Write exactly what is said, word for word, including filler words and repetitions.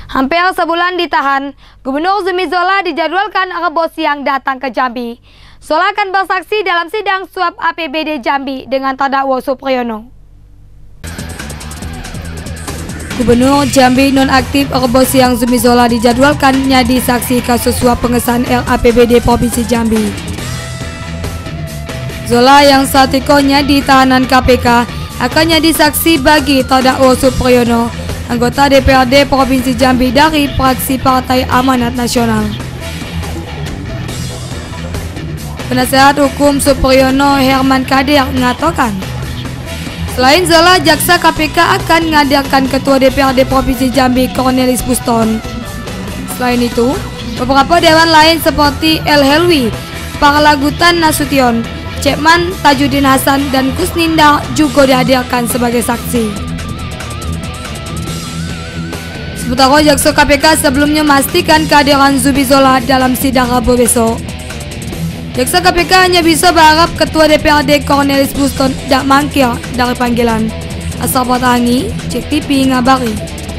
Hampir sebulan ditahan, Gubernur Zumi Zola dijadwalkan Rabu siang datang ke Jambi. Zola akan bersaksi dalam sidang suap A P B D Jambi dengan terdakwa Supriyono. Gubernur Jambi nonaktif Rabu siang Zumi Zola dijadwalkan menjadi saksi kasus suap pengesahan R A P B D Provinsi Jambi. Zola yang saat ikonya di tahanan K P K akan jadi saksi bagi terdakwa Supriyono, anggota D P R D Provinsi Jambi dari fraksi Partai Amanat Nasional. Penasehat hukum Supriyono Herman Kadir mengatakan, selain Zola, jaksa K P K akan menghadirkan Ketua D P R D Provinsi Jambi Cornelis Buston. Selain itu, beberapa dewan lain seperti El Helwi, Parlagutan Nasution, Cekman Tajudin Hasan, dan Kusninda juga dihadirkan sebagai saksi. Sementara jaksa K P K sebelumnya memastikan kehadiran Zumi Zola dalam sidang Rabu besok. Jaksa K P K hanya bisa berharap Ketua D P R D Cornelis Buston tidak mangkir dari panggilan. Asal Patangi, Cek T V ngabari.